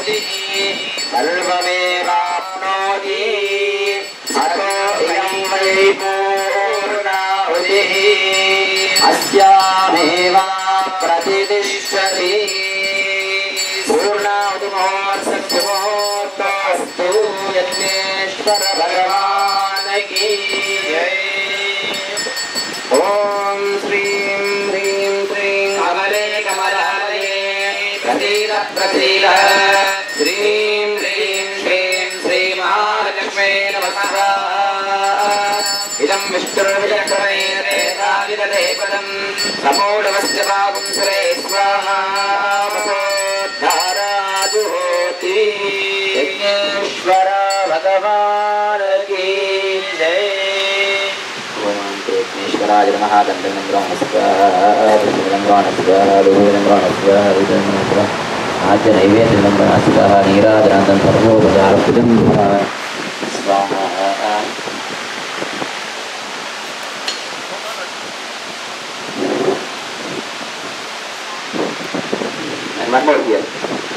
सर्वमेवाप्नोति अतो इयं वै पूर्णाहुतिः अस्यामेव प्रतिष्ठति पूर्णाहुतिमहोत्सवोऽस्तु यज्ञेश्वर भगवान् की जय। ओम श्रीं ह्रीं श्रीं कमले कमलालये प्रसीद प्रसीद श्रीं ह्रीं श्रीं श्रीमहालक्ष्मी नमः। इदं विष्णुर्विचक्रमेतेनाविदधेपदं समूढमस्य पावं सुरे स्वाहा धाराजुहोति यज्ञेश्वर भगवान् की जय। विघ्नेश्वराय नमः। गन्धर्वनमस्कार आद्य नैवेद्यनमस्कार नीराजनादं सर्वोपचारपूजं स्वाहा। One more here.